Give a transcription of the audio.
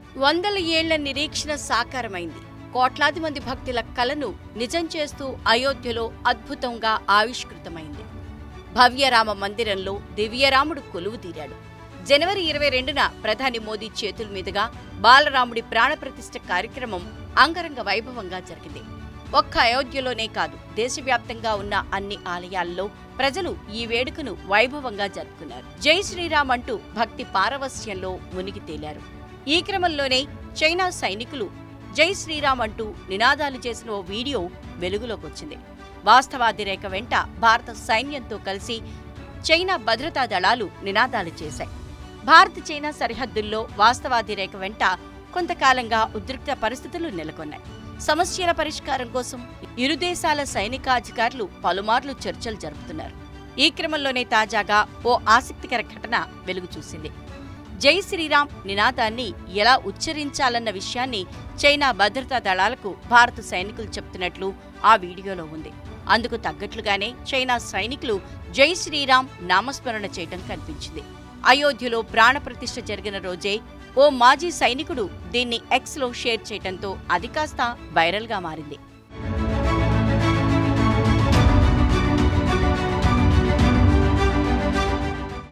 వందల ఏళ్ల నిరీక్షణ సాకారమైంది. కోట్లాది మంది భక్తుల కలను నిజం చేస్తూ అయోధ్యలో అద్భుతంగా ఆవిష్కృతమైంది. భవ్యరామ మందిరంలో దివ్యరాముడు కొలువుదీరాడు. జనవరి 22న ప్రధాని మోదీ చేతుల మీదుగా బాలరాముడి ప్రాణప్రతిష్ఠ కార్యక్రమం అంగరంగ వైభవంగా జరిగింది. ఒక్క అయోధ్యలోనే కాదు, దేశవ్యాప్తంగా ఉన్న అన్ని ఆలయాల్లో ప్రజలు ఈ వేడుకను వైభవంగా జరుపుకున్నారు. జై శ్రీరామ్ అంటూ భక్తి పారవస్యంలో మునిగి తేలారు. ఈ క్రమంలోనే చైనా సైనికులు జై శ్రీరామ్ అంటూ నినాదాలు చేసిన ఓ వీడియో వెలుగులోకొచ్చింది. వాస్తవాది రేఖ వెంట భారత సైన్యంతో కలిసి చైనా భద్రతా దళాలు నినాదాలు చేశాయి. భారత్ చైనా సరిహద్దుల్లో వాస్తవాది రేఖ వెంట కొంతకాలంగా ఉద్రిక్త పరిస్థితులు నెలకొన్నాయి. సమస్యల పరిష్కారం కోసం ఇరు దేశాల సైనికాధికారులు పలుమార్లు చర్చలు జరుపుతున్నారు. ఈ క్రమంలోనే తాజాగా ఓ ఆసక్తికర ఘటన వెలుగు చూసింది. జై శ్రీరామ్ నినాదాన్ని ఎలా ఉచ్చరించాలన్న విషయాన్ని చైనా భద్రతా దళాలకు భారత సైనికులు చెప్తున్నట్లు ఆ వీడియోలో ఉంది. అందుకు తగ్గట్లుగానే చైనా సైనికులు జై శ్రీరామ్ నామస్మరణ చేయడం కనిపించింది. అయోధ్యలో ప్రాణప్రతిష్ఠ జరిగిన రోజే ఓ మాజీ సైనికుడు దీన్ని ఎక్స్లో షేర్ చేయడంతో అది కాస్త వైరల్గా మారింది.